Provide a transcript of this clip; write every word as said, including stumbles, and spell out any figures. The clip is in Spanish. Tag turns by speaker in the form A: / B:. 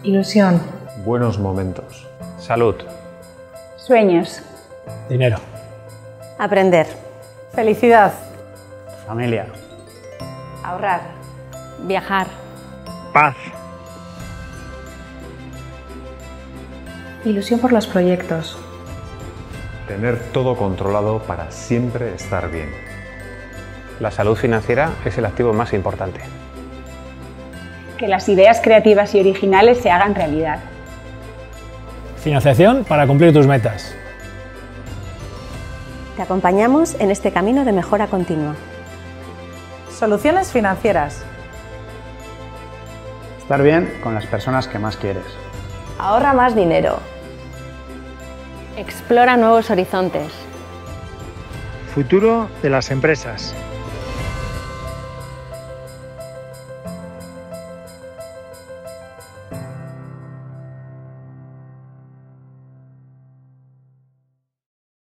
A: Ilusión.
B: Buenos momentos.
C: Salud.
D: Sueños.
E: Dinero.
F: Aprender.
A: Felicidad.
E: Familia.
D: Ahorrar.
F: Viajar.
E: Paz.
A: Ilusión por los proyectos.
B: Tener todo controlado para siempre estar bien.
C: La salud financiera es el activo más importante.
D: Que las ideas creativas y originales se hagan realidad.
E: Financiación para cumplir tus metas.
F: Te acompañamos en este camino de mejora continua.
A: Soluciones financieras.
E: Estar bien con las personas que más quieres.
F: Ahorra más dinero.
G: Explora nuevos horizontes.
H: Futuro de las empresas.